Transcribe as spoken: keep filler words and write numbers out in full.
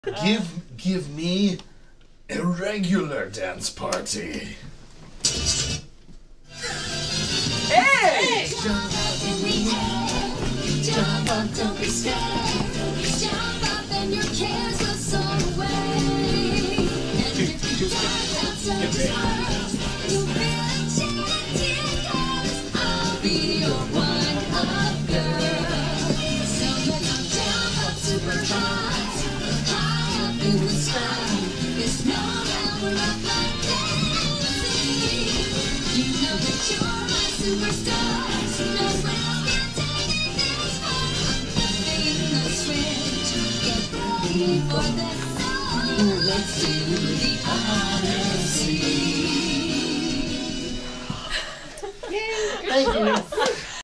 Give, give me a regular dance party. Hey! Jump up in the air, jump up, don't be scared. Jump up and your cares will soar away. And if you jump out so high, you'll feel enchanted, 'cause I'll be your one-up girl. So let's jump up super high, high up in the sky. There's no hour of my dancing. You know that you're my superstar, so no one else can take this far. Flipping the switch, get ready for the song. Let's do the Odyssey. Yay! Thank you.